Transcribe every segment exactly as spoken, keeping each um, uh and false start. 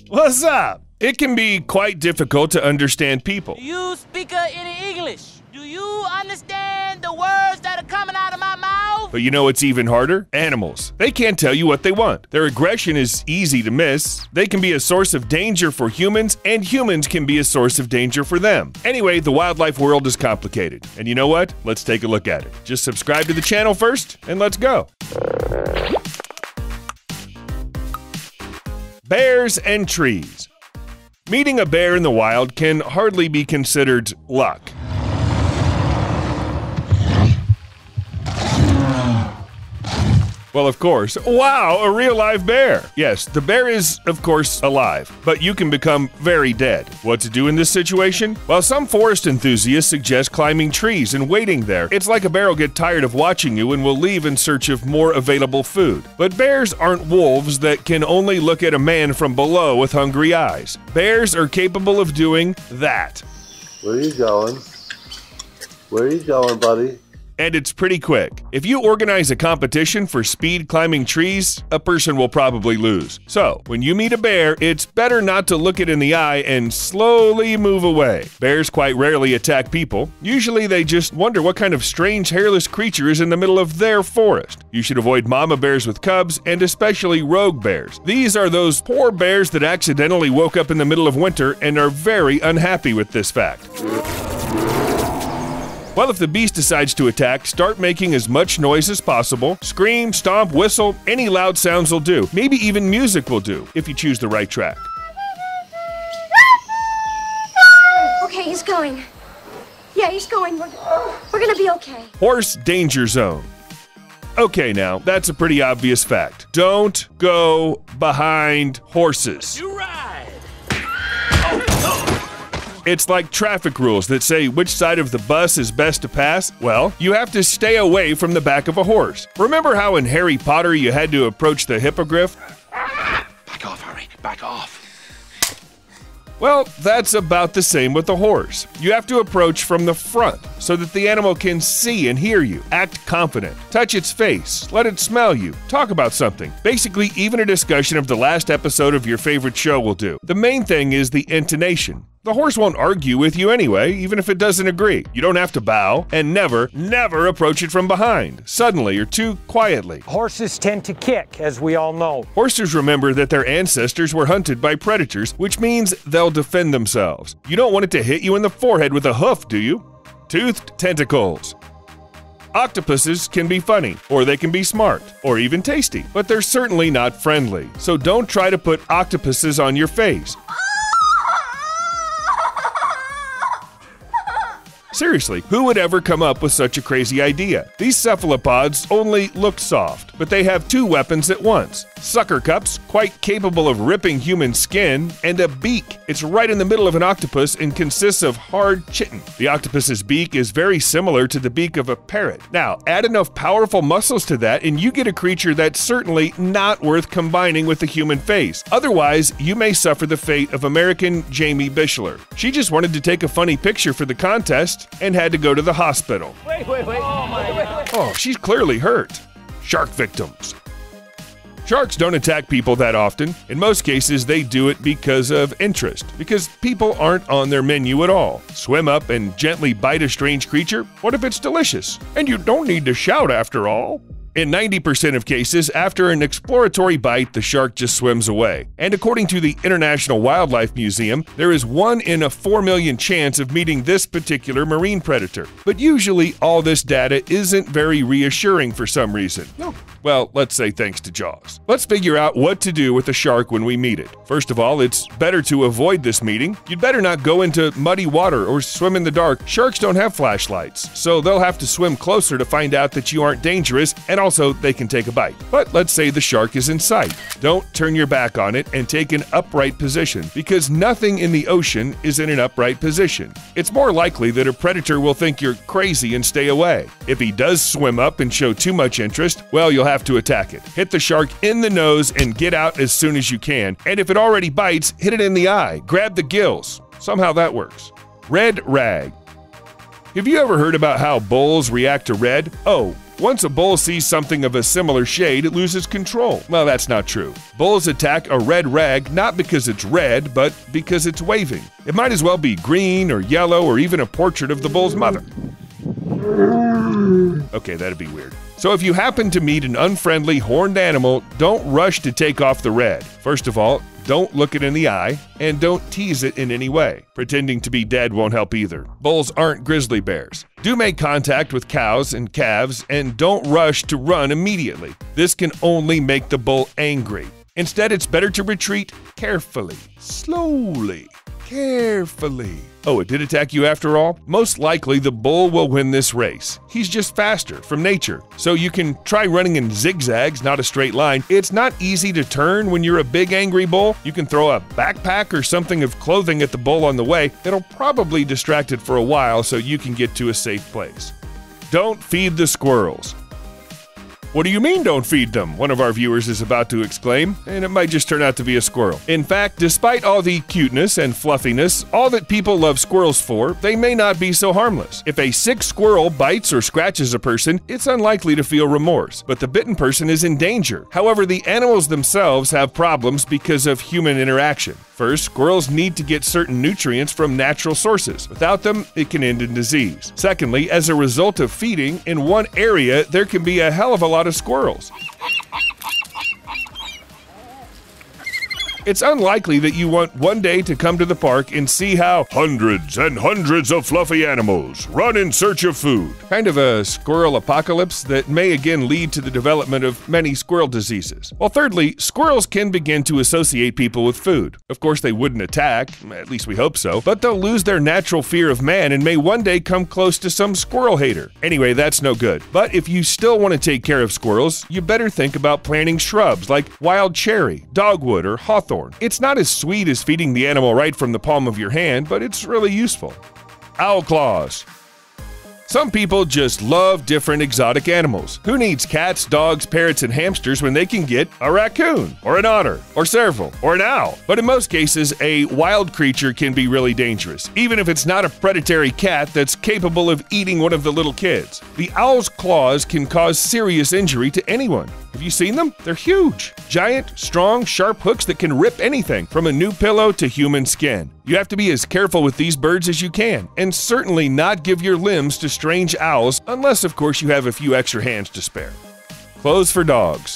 What's up? It can be quite difficult to understand people. Do you speak uh, any English? Do you understand the words that are coming out of my mouth? But you know what's even harder? Animals. They can't tell you what they want. Their aggression is easy to miss. They can be a source of danger for humans, and humans can be a source of danger for them. Anyway, the wildlife world is complicated. And you know what? Let's take a look at it. Just subscribe to the channel first, and let's go. Bears and trees. Meeting a bear in the wild can hardly be considered luck. Well, of course. Wow, a real live bear. Yes, the bear is, of course, alive, but you can become very dead. What to do in this situation? Well, some forest enthusiasts suggest climbing trees and waiting there. It's like a bear will get tired of watching you and will leave in search of more available food. But bears aren't wolves that can only look at a man from below with hungry eyes. Bears are capable of doing that. Where are you going? Where are you going, buddy? And it's pretty quick. If you organize a competition for speed climbing trees, a person will probably lose. So, when you meet a bear, it's better not to look it in the eye and slowly move away. Bears quite rarely attack people. Usually they just wonder what kind of strange hairless creature is in the middle of their forest. You should avoid mama bears with cubs, and especially rogue bears. These are those poor bears that accidentally woke up in the middle of winter and are very unhappy with this fact. Well, if the beast decides to attack, start making as much noise as possible. Scream, stomp, whistle, any loud sounds will do. Maybe even music will do, if you choose the right track. Okay, he's going. Yeah, he's going. We're, we're gonna be okay. Horse danger zone. Okay, now, that's a pretty obvious fact. Don't go behind horses. You ride. It's like traffic rules that say which side of the bus is best to pass. Well, you have to stay away from the back of a horse. Remember how in Harry Potter you had to approach the hippogriff? Back off, Harry. Back off. Well, that's about the same with the horse. You have to approach from the front so that the animal can see and hear you. Act confident. Touch its face. Let it smell you. Talk about something. Basically, even a discussion of the last episode of your favorite show will do. The main thing is the intonation. The horse won't argue with you anyway, even if it doesn't agree. You don't have to bow, and never, never approach it from behind, suddenly or too quietly. Horses tend to kick, as we all know. Horses remember that their ancestors were hunted by predators, which means they'll defend themselves. You don't want it to hit you in the forehead with a hoof, do you? Toothed tentacles. Octopuses can be funny, or they can be smart, or even tasty, but they're certainly not friendly. So don't try to put octopuses on your face. Seriously, who would ever come up with such a crazy idea? These cephalopods only look soft, but they have two weapons at once. Sucker cups, quite capable of ripping human skin, and a beak. It's right in the middle of an octopus and consists of hard chitin. The octopus's beak is very similar to the beak of a parrot. Now, add enough powerful muscles to that and you get a creature that's certainly not worth combining with the human face. Otherwise, you may suffer the fate of American Jamie Bishler. She just wanted to take a funny picture for the contest and had to go to the hospital. Wait, wait, wait. Oh, my God. Oh, she's clearly hurt. Shark victims. Sharks don't attack people that often. In most cases, they do it because of interest, because people aren't on their menu at all. Swim up and gently bite a strange creature? What if it's delicious? And you don't need to shout after all. In ninety percent of cases, after an exploratory bite, the shark just swims away. And according to the International Wildlife Museum, there is one in a four million chance of meeting this particular marine predator. But usually, all this data isn't very reassuring for some reason. No. Well, let's say thanks to Jaws. Let's figure out what to do with a shark when we meet it. First of all, it's better to avoid this meeting. You'd better not go into muddy water or swim in the dark. Sharks don't have flashlights, so they'll have to swim closer to find out that you aren't dangerous, and also they can take a bite. But let's say the shark is in sight. Don't turn your back on it and take an upright position, because nothing in the ocean is in an upright position. It's more likely that a predator will think you're crazy and stay away. If he does swim up and show too much interest, well, you'll have to attack it. Hit the shark in the nose and get out as soon as you can. And if it already bites, hit it in the eye. Grab the gills. Somehow that works. Red rag. Have you ever heard about how bulls react to red? Oh, Once a bull sees something of a similar shade, it loses control. Well, that's not true. Bulls attack a red rag not because it's red, but because it's waving. It might as well be green or yellow or even a portrait of the bull's mother. Okay, that'd be weird. So if you happen to meet an unfriendly horned animal, don't rush to take off the red. First of all, don't look it in the eye, and don't tease it in any way. Pretending to be dead won't help either. Bulls aren't grizzly bears. Do make contact with cows and calves, and don't rush to run immediately. This can only make the bull angry. Instead, it's better to retreat carefully, slowly, carefully. Oh, it did attack you after all? Most likely the bull will win this race. He's just faster from nature. So you can try running in zigzags, not a straight line. It's not easy to turn when you're a big angry bull. You can throw a backpack or something of clothing at the bull on the way. It'll probably distract it for a while so you can get to a safe place. Don't feed the squirrels. What do you mean don't feed them? One of our viewers is about to exclaim, and it might just turn out to be a squirrel. In fact, despite all the cuteness and fluffiness, all that people love squirrels for, they may not be so harmless. If a sick squirrel bites or scratches a person, it's unlikely to feel remorse, but the bitten person is in danger. However, the animals themselves have problems because of human interaction. First, squirrels need to get certain nutrients from natural sources. Without them, it can end in disease. Secondly, as a result of feeding, in one area, there can be a hell of a lot of squirrels. It's unlikely that you want one day to come to the park and see how hundreds and hundreds of fluffy animals run in search of food. Kind of a squirrel apocalypse that may again lead to the development of many squirrel diseases. Well, thirdly, squirrels can begin to associate people with food. Of course, they wouldn't attack, at least we hope so, but they'll lose their natural fear of man and may one day come close to some squirrel hater. Anyway, that's no good. But if you still want to take care of squirrels, you better think about planting shrubs like wild cherry, dogwood, or hawthorn. It's not as sweet as feeding the animal right from the palm of your hand, but it's really useful. Owl claws. Some people just love different exotic animals. Who needs cats, dogs, parrots, and hamsters when they can get a raccoon, or an otter, or serval, or an owl? But in most cases, a wild creature can be really dangerous, even if it's not a predatory cat that's capable of eating one of the little kids. The owl's claws can cause serious injury to anyone. Have you seen them? They're huge. Giant, strong, sharp hooks that can rip anything from a new pillow to human skin. You have to be as careful with these birds as you can, and certainly not give your limbs to strange owls unless, of course, you have a few extra hands to spare. Clothes for dogs.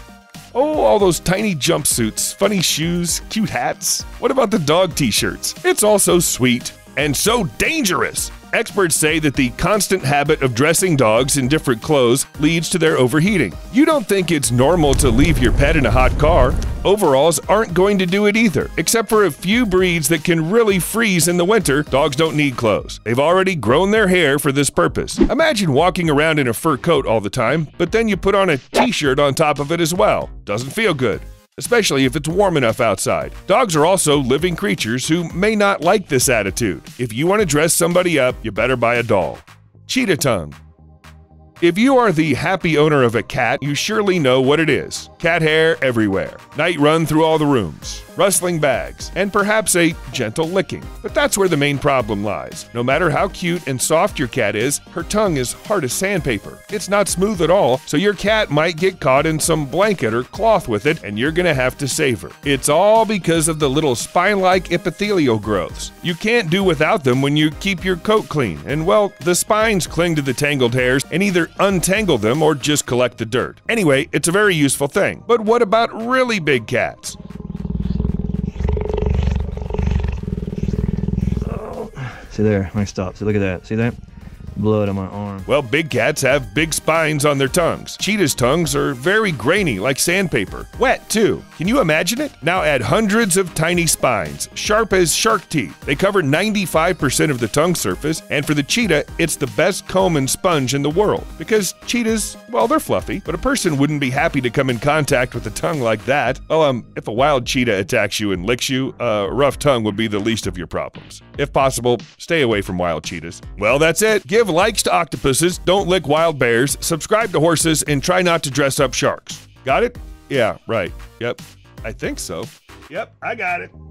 Oh, all those tiny jumpsuits, funny shoes, cute hats. What about the dog t-shirts? It's all so sweet and so dangerous. Experts say that the constant habit of dressing dogs in different clothes leads to their overheating. You don't think it's normal to leave your pet in a hot car? Overalls aren't going to do it either. Except for a few breeds that can really freeze in the winter, dogs don't need clothes. They've already grown their hair for this purpose. Imagine walking around in a fur coat all the time, but then you put on a t-shirt on top of it as well. Doesn't feel good, especially if it's warm enough outside. Dogs are also living creatures who may not like this attitude. If you want to dress somebody up, you better buy a doll. Cheetah tongue. If you are the happy owner of a cat, you surely know what it is. Cat hair everywhere, night run through all the rooms, rustling bags, and perhaps a gentle licking. But that's where the main problem lies. No matter how cute and soft your cat is, her tongue is hard as sandpaper. It's not smooth at all, so your cat might get caught in some blanket or cloth with it, and you're gonna have to save her. It's all because of the little spine-like epithelial growths. You can't do without them when you keep your coat clean, and well, the spines cling to the tangled hairs and either untangle them or just collect the dirt. Anyway, it's a very useful thing. But what about really big cats? See there, let me stop. See, look at that. See that? Blood on my arm. Well, big cats have big spines on their tongues. Cheetahs' tongues are very grainy, like sandpaper. Wet, too. Can you imagine it? Now add hundreds of tiny spines, sharp as shark teeth. They cover ninety-five percent of the tongue surface, and for the cheetah, it's the best comb and sponge in the world. Because cheetahs, well, they're fluffy, but a person wouldn't be happy to come in contact with a tongue like that. Well, um, if a wild cheetah attacks you and licks you, a rough tongue would be the least of your problems. If possible, stay away from wild cheetahs. Well, that's it. Give likes to octopuses, don't lick wild bears, subscribe to horses, and try not to dress up sharks. Got it? Yeah, right. Yep. I think so. Yep, I got it.